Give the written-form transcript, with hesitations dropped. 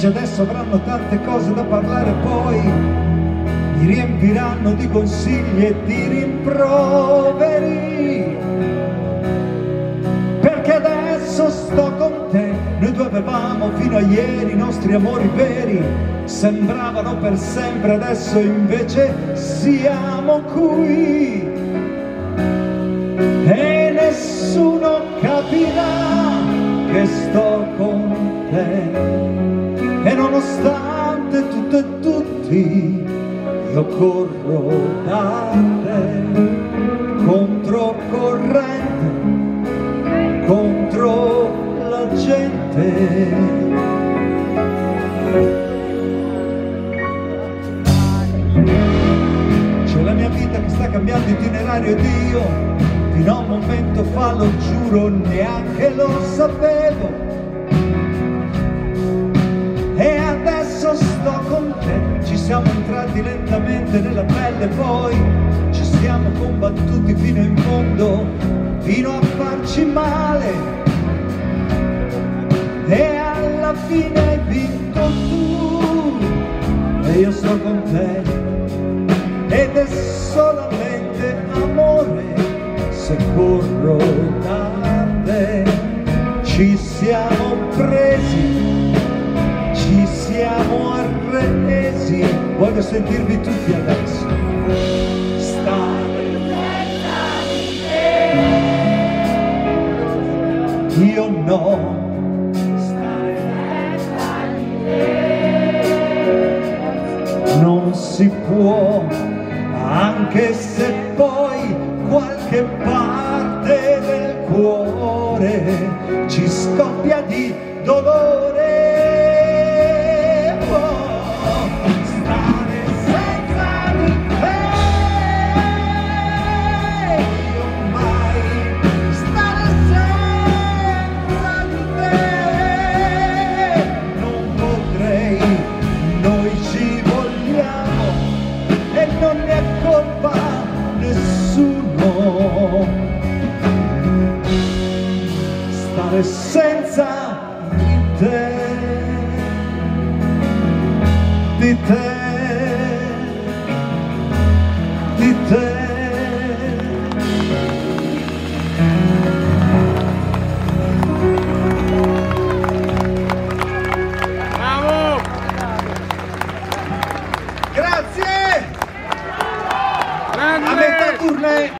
Dice adesso avranno tante cose da parlare, poi mi riempiranno di consigli e di rimproveri, perché adesso sto con te. Noi due avevamo fino a ieri i nostri amori veri, sembravano per sempre, adesso invece siamo qui e nessuno capirà che sto con te. E nonostante tutto e tutti, io corro da te, controcorrente, contro la gente. C'è la mia vita che sta cambiando itinerario ed io fino a un momento fa, lo giuro, neanche lo sapevo. E adesso sto con te, ci siamo entrati lentamente nella pelle, poi ci siamo combattuti fino in fondo, fino a farci male, e alla fine hai vinto tu, e io sto con te, ed è solamente amore se corro da te. Ci siamo presi, ci siamo arresi, voglio sentirvi tutti adesso. Stare senza di te, io no. Stare senza di te non si può, anche se poi qualche parte del cuore ci scoppia di dolore. Stare senza di te, di te, di te. Bravo! Grazie! Grande! A metà tournée!